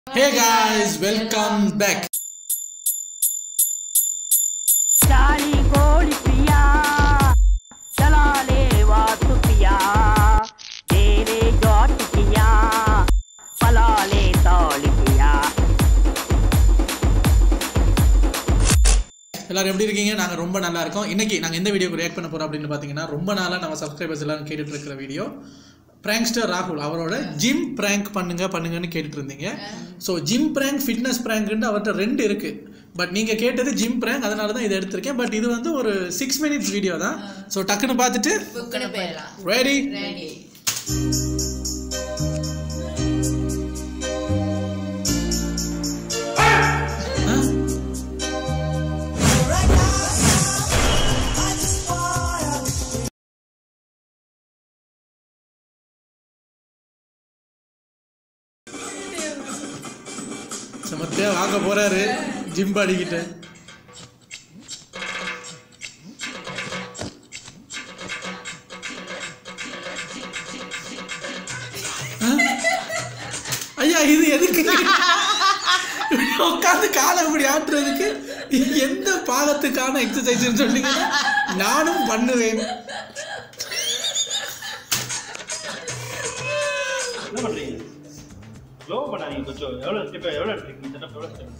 Hey guys, welcome back. எல்லாரும் எப்படி இருக்கீங்க? நாங்க ரொம்ப நல்லா இருக்கோம். இன்னைக்கு நாங்க இந்த வீடியோக்கு ரியாக்ட் பண்ண போறோம் அப்படினு பாத்தீங்கன்னா ரொம்ப நாளா நம்ம சப்ஸ்கிரைபர்ஸ் எல்லாரும் கேட்டுட்டு இருக்கிற வீடியோ PRANKSTER RAHUL அவரோட ஜிம் பிராங்க் பண்ணுங்கன்னு கேட்டுட்டு இருந்தீங்க. ஸோ ஜிம் பிராங்க் ஃபிட்னஸ் பிராங்க்னு அவர்கிட்ட ரெண்டு இருக்கு. பட் நீங்க கேட்டது ஜிம் பிராங்க், அதனால தான் இதை எடுத்திருக்கேன். பட் இது வந்து ஒரு 6 minutes வீடியோ தான். ஸோ டக்குன்னு பார்த்துட்டு ரெடி. சமத்தே வாங்க போறாரு ஜிம் பாடிக்கிட்ட. ஐயா இது எதுக்கு உட்காந்து காலை இப்படி ஆட்டுறதுக்கு? எந்த பாகத்துக்கான எக்ஸசைஸ் சொன்னீங்கன்னா நானும் பண்ணுவேன். என்ன பண்றீங்க? லோ பண்ணாதீங்க கொஞ்சம். எவ்வளவு ஸ்டெப் எடுத்துக்கீங்க? செட்டப் எவ்வளவு ஸ்டெப்?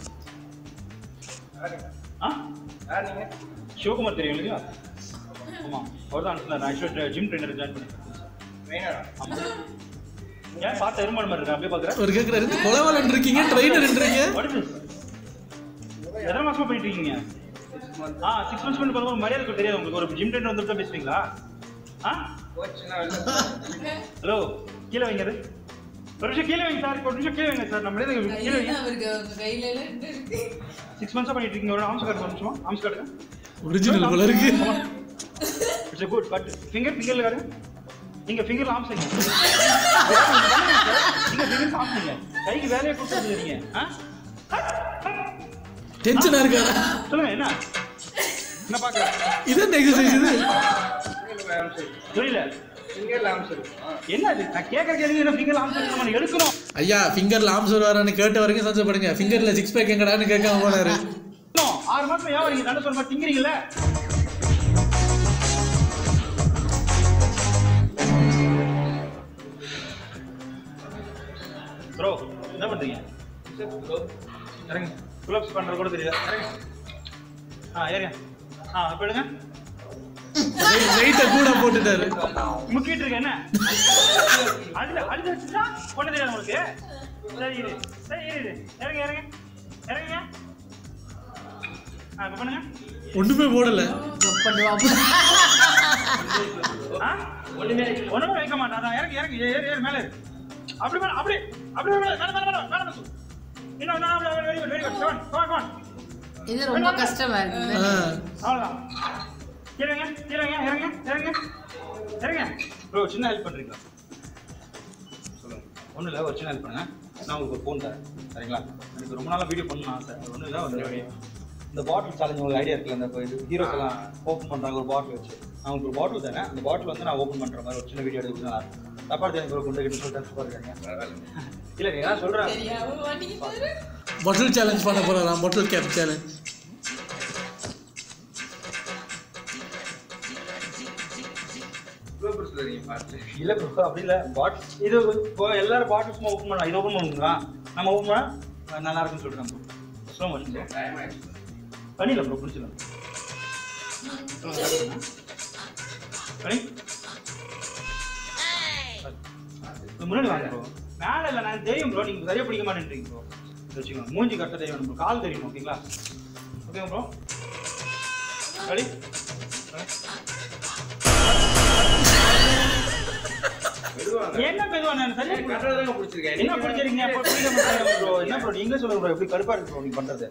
நீங்க சிவகுமார் தெரியும் இல்லையா? ஆமா, அவர்தான் நான் ஆக்சுவலா ஜிம் ட்ரெயினர் ஜாயின் பண்ணிருக்கேன். ட்ரெயினரா? ஆமா. ஏன் பார்த்து எருமாடு மாதிரி இருக்கா? அப்படியே பாக்குறேன். ஒரு கேக்குறாரு கொலவாளன் இருக்கீங்க ட்ரெயினர்ன்றீங்க. எத்தனை மாசமா பண்ணிட்டு இருக்கீங்க? 6 months பண்ணி பாருங்க. மரியாதை தெரியாது உங்களுக்கு? ஒரு ஜிம் ட்ரெயினர் வந்துட்டு பேசுறீங்களா? ஹலோ, கீழே வைங்க. ஒரு நிமிஷம் கீழே வைங்க சார். ஒரு நிமிஷம் கீழே வைங்க சார். நம்ம கீழே வைங்க. 6 months பண்ணிட்டு இருக்கீங்க. ஒரு ஆம்ஸ் கார்டு. ஒரு நிமிஷம் ஆம்ஸ் கார்டு. ஒரிஜினல் போல இருக்கு. It's good. பட் ஃபிங்கர்ல காரு. நீங்க ஃபிங்கர்ல ஆம்ஸ் செய்யுங்க. நீங்க ஃபிங்கர்ல ஆம்ஸ் செய்யுங்க. கைக்கு வேலையை கொடுத்துட்டு இருக்கீங்க. டென்ஷனா இருக்கா? சொல்லுங்க என்ன? என்ன பாக்குற? இது என்ன எக்ஸசைஸ் இது? புரியல. ஃபிங்கர்ல ஆம்ஸ் என்ன இது? நான் கேக்குற கேள்வி என்ன? ஃபிங்கர்ல ஆம்ஸ் நம்ம எடுக்கணும். ஐயா ஃபிங்கர்ல ஆம்ஸ் வரான்னு கேட்ட வரைக்கும் சந்தோஷப்படுங்க. ஃபிங்கர்ல 6 pack எங்கடான்னு கேட்காம போனாரு. 6 மாசம் ஏன் வரீங்க? நட சொல்ற திங்கறீங்கல. ப்ரோ என்ன பண்றீங்க? இறங்க. புல்-அப்ஸ் பண்றது கூட தெரியல. இறங்க. ஏறுங்க. அப்ப எடுங்க. வெயிட்ட கூட போட்டுட்டாரு. முக்கிட்டு இருக்க என்ன? அழுது வச்சுட்டா பண்ண தெரியாது உங்களுக்கு? சரி இரு. இறங்க. இப்ப பண்ணுங்க. ஒண்ணுமே போடல. ஒண்ணுமே வைக்க மாட்டான். இறங்கி ஏறு மேல. அப்படி இது ரொம்ப கஷ்டமா இருக்கு. அவ்வளவுதான். இறங்க. ப்ரோ சின்ன ஹெல்ப் பண்றீங்களா? சொல்லுங்க. ஒன்றும் இல்லை, ஒரு சின்ன ஹெல்ப் பண்ணுங்க. நான் உங்களுக்கு ஒரு ஃபோன் தரேன், சரிங்களா? எனக்கு ரொம்ப நாளாக வீடியோ பண்ணணும் ஆசை. ஒன்றும் இல்லை, ஒரு இந்த பாட்டில் சேலஞ்ச் உங்களுக்கு ஐடியா இருக்குல்ல? இந்த ஹீரோஸ் எல்லாம் ஓப்பன் பண்ணுறாங்க ஒரு பாட்டில் வச்சு. நான் உங்களுக்கு ஒரு பாட்டில் தரேன். அந்த பாட்டில் வந்து நான் ஓப்பன் பண்ணுற மாதிரி ஒரு சின்ன வீடியோ எடுத்து நல்லா இருக்கும். தப்பாக எனக்கு ஒரு குண்டை கிட்ட சொல்லிட்டு பாருங்க. இல்லை நீங்கள் சொல்கிறேன். பாட்டில் சேலஞ்ச் பண்ண போகிறோம். Bottle cap challenge. இல்ல ப்ரோ, அப்படி இல்ல. இது இப்போ எல்லாரும் பாட்டில் சும்மா ஓப்பன் பண்ணலாம். இது ஓப்பன் பண்ணுங்களா? நம்ம ஓப்பன் பண்ணா நல்லா இருக்குன்னு சொல்லிட்டு ஸ்லோ மோஷன் பண்ணிடல ப்ரோ. பிடிச்சிடலாம். முன்னாடி வாங்க ப்ரோ. மேல இல்லை, நான் தெரியும் ப்ரோ. நீங்க சரியா பிடிக்க மாட்டேன்றீங்க ப்ரோ. வச்சுக்கோங்க. மூஞ்சி கரெக்டாக தெரியும் ப்ரோ. கால் தெரியும். ஓகேங்களா? Okay bro. ரெடி? என்ன மெதுவா? நான் சரியா கரெக்டாக பிடிச்சிருக்கேன். என்ன பிடிச்சிருக்கீங்க? அப்போ புரிய மாட்டேங்க ப்ரோ. என்ன ப்ரோ நீங்க சொல்லுங்க ப்ரோ. எப்படி கடுப்பா இருக்கு ப்ரோ நீங்க பண்றது?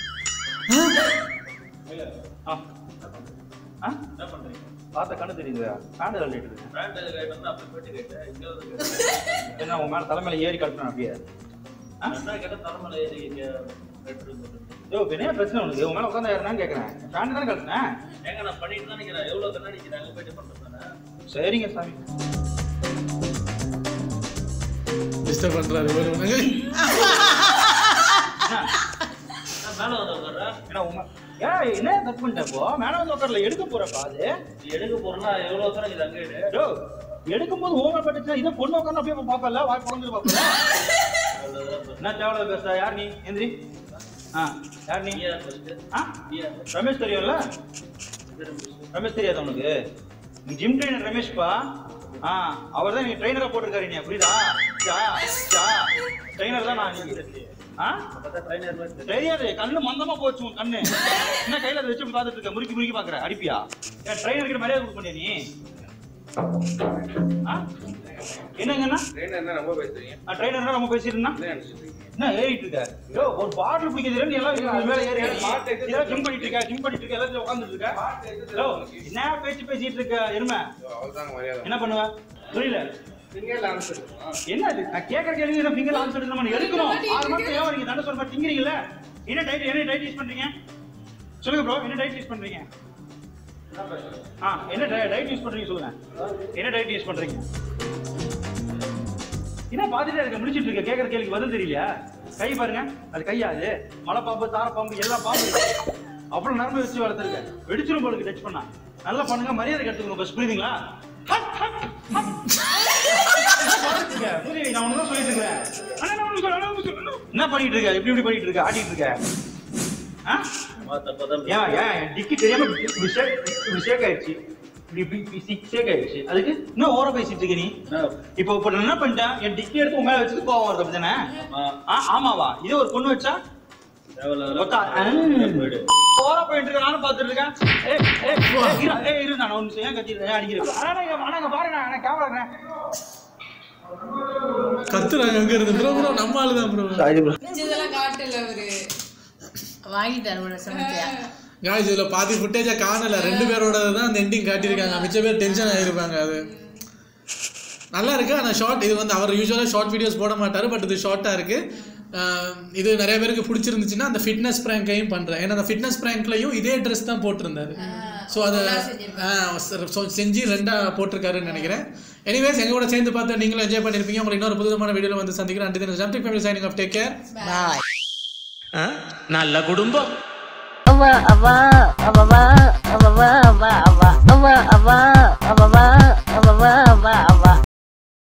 என்ன பண்றீங்க? பார்த்த கண்ணு தெரியுது. பேண்ட் லைட் இருக்கு. பேண்ட் லைட் வந்து அப்படி போட்டு கேட்டேன். இங்க வந்து என்ன உங்க மேல தலைமையில ஏறி கட்டணும் அப்படியே? என்ன கேட்ட தலைமையில ஏறி இங்க கட்டுறது? யோ என்ன பிரச்சனை உனக்கு? உங்க மேல உட்கார்ந்து ஏறனான்னு கேக்குறேன். பேண்ட் தானே கட்டனேன். ஏங்க நான் பண்ணிட்டு தான் நிக்கிறேன். எவ்வளவு கண்ணாடி நிக்கிறேன். அங்க போயிட்டு பண்றேன். சரிங்க சாமி. டிஸ்டர்ப் பண்றாரு. ஏன்னா ஏன் என்ன தப்பு பண்ணிட்டப்போ மேடம் வந்து உட்காரல எடுக்க போறப்பா அது எடுக்க போறேன்னா எவ்வளவு தூரம் இது அங்கே எடுக்கும் போது ஓவர் பட்டுச்சுன்னா இதை பொண்ணு உட்காந்து அப்படியே பாப்பல வாய் குழந்தை பாப்பல என்ன தேவையில்ல பேசுறா யார் நீ எந்திரி யார் நீ ரமேஷ் தெரியும்ல ரமேஷ் தெரியாத உனக்கு நீ ஜிம் ட்ரைனர் ரமேஷ்பா அவர் தான் நீ ட்ரைனரா போட்டிருக்காரு நீ புரியுதா ட்ரைனர் தான் நான் தெரியாது கண்ணு மந்தமா போச்சு உன் கண்ணு என்ன கையில அதை வச்சு பார்த்துட்டு இருக்க முறுக்கி முறுக்கி பாக்குற அடிப்பியா என் ட்ரைனர் கிட்ட மரியாதை கொடுக்க முடியா நீ என்னங்கண்ணா ட்ரைனர் ரொம்ப பேசிருந்தா என்ன ஏறிட்டு இருக்க ஒரு பாட்டில் பிடிக்கிறது நீ எல்லாம் மேல ஏறி ஜிம் பண்ணிட்டு இருக்க எல்லாத்தையும் உட்காந்துட்டு இருக்க என்ன பேசிட்டு இருக்க எருமை என்ன பண்ணுவ புரியல என்ன நான் கேட்கற கேள்வி ஃபிங்கர் ஆன்சர் நம்ம எடுக்கணும் 6 மாசம் ஏன் வரீங்க தண்டை சொல்ற திங்கிறீங்கல்ல என்ன டைட் யூஸ் பண்றீங்க சொல்லுங்க ப்ரோ என்ன டைட் யூஸ் பண்றீங்க என்ன டைட் யூஸ் பண்றீங்க சொல்லுங்க என்ன டைட் யூஸ் பண்றீங்க என்ன பாத்துட்டே இருக்க முடிச்சிட்டு இருக்க கேட்கற கேள்விக்கு பதில் தெரியலையா கை பாருங்க அது கையா அது மலை பாம்பு தார பாம்பு எல்லா பாம்பு அவ்வளவு நரம்பு வச்சு வளர்த்துருக்க வெடிச்சிரும் போலுக்கு டச் பண்ணா நல்லா பண்ணுங்க மரியாதை கட்டுங்க பஸ் புரியுதுங்களா நான் ஒண்ணுதான் சொல்லிட்டு இருக்கேன் என்ன பண்ணிட்டு இருக்க எப்படி பண்ணிட்டு இருக்க ஆடிட்டு இருக்க டிக்கி தெரியாம ஷேக் ஆயிடுச்சு அதுக்கு இன்னும் ஓர பேசிட்டு இருக்க நீ இப்ப என்ன பண்ணிட்டேன் என் டிக்கி எடுத்து உங்க மேல வச்சுட்டு கோவம் வருது அப்படித்தானே ஆமாவா இதே ஒரு பொண்ணு வச்சா ஓர போயிட்டு இருக்க நானும் பாத்துட்டு இருக்கேன் நான் ஒண்ணு ஏன் கத்திருக்கேன் அடிக்கிறேன் பாருங்க நான் கேவலறேன் கத்துறாங்க அங்க இருந்து ப்ரோ நம்ம ஆளுதான் ப்ரோ இதெல்லாம் காட்டல அவரு வாங்கிட்டாரு ஒரு சமத்தியா गाइस இதுல பாதி ஃபுட்டேஜ் காணல ரெண்டு பேரோட தான் அந்த எண்டிங் காட்டி இருக்காங்க மிச்ச பேர் டென்ஷன் ஆயிருப்பாங்க அது நல்லா இருக்கு ஆனா ஷார்ட் இது வந்து அவர் யூசுவலா ஷார்ட் வீடியோஸ் போட மாட்டாரு பட் இது ஷார்ட்டா இருக்கு இது நிறைய பேருக்கு பிடிச்சிருந்துச்சுன்னா அந்த ஃபிட்னஸ் பிராங்கையும் பண்றேன் ஏன்னா அந்த ஃபிட்னஸ் பிராங்க்லயும் இதே ட்ரெஸ் தான் போட்டிருந்தாரு ஸோ அதை செஞ்சு ரெண்டா போட்டிருக்காருன்னு நினைக்கிறேன் எனிவேஸ் எங்க கூட சேர்ந்து பார்த்து நீங்களும் என்ஜாய் பண்ணிருப்பீங்க உங்களுக்கு இன்னொரு புதுமான வீடியோல வந்து சந்திக்கிறேன் அண்ட் ஜம்டிக் family signing off take care bye நல்ல குடும்பம் அவா அவா அவா அவா அவா அவா அவா அவா அவா அவா அவா